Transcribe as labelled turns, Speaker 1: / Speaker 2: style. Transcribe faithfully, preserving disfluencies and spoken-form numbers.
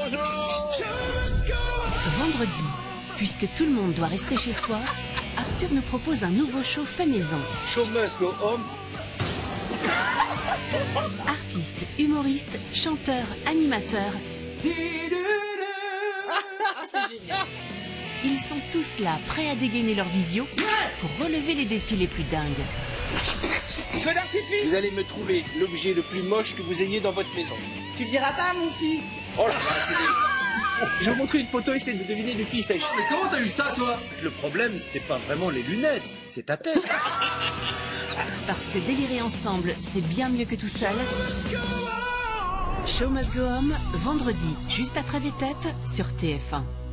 Speaker 1: Bonjour.
Speaker 2: Vendredi, puisque tout le monde doit rester chez soi, Arthur nous propose un nouveau show fait maison.
Speaker 1: Show must go home.
Speaker 2: Artistes, humoristes, chanteurs, animateurs.
Speaker 3: Ah, c'est génial.
Speaker 2: Ils sont tous là, prêts à dégainer leur visio pour relever les défis les plus dingues.
Speaker 1: Feu d'artifice. Vous allez me trouver l'objet le plus moche que vous ayez dans votre maison.
Speaker 3: Tu diras pas à mon fils.
Speaker 1: Oh là là, c'est des... Je vais vous montrer une photo, essayez de deviner de qui il s'agit.
Speaker 4: Mais comment t'as eu ça, toi?
Speaker 5: Le problème, c'est pas vraiment les lunettes, c'est ta tête.
Speaker 2: Parce que délirer ensemble, c'est bien mieux que tout seul. Show Must Go Home, vendredi, juste après V T E P sur T F un.